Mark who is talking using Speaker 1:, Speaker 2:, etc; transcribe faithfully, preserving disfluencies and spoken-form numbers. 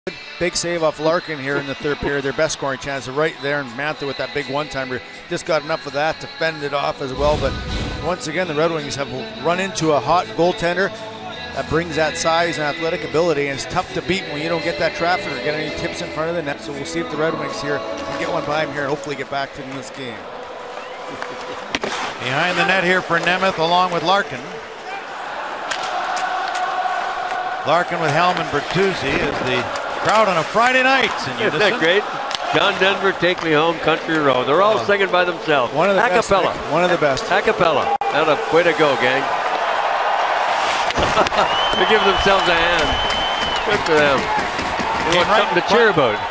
Speaker 1: Big save off Larkin here in the third period. Their best scoring chance right there, and Mantha with that big one-timer just got enough of that to fend it off as well. But once again, the Red Wings have run into a hot goaltender that brings that size and athletic ability, and it's tough to beat when you don't get that traffic or get any tips in front of the net. So we'll see if the Red Wings here can get one by him here and hopefully get back to this game.
Speaker 2: Behind the net here for Nemeth along with Larkin. Larkin with Helman Bertuzzi as the crowd on a Friday night.
Speaker 3: Isn't that great? John Denver, Take Me Home, Country Road. They're all oh. singing by themselves.
Speaker 1: One of the
Speaker 3: Acapella.
Speaker 1: Best, one of the best.
Speaker 3: Acapella. That a way to go, gang. They give themselves a hand. Good for them. They want something to cheer about.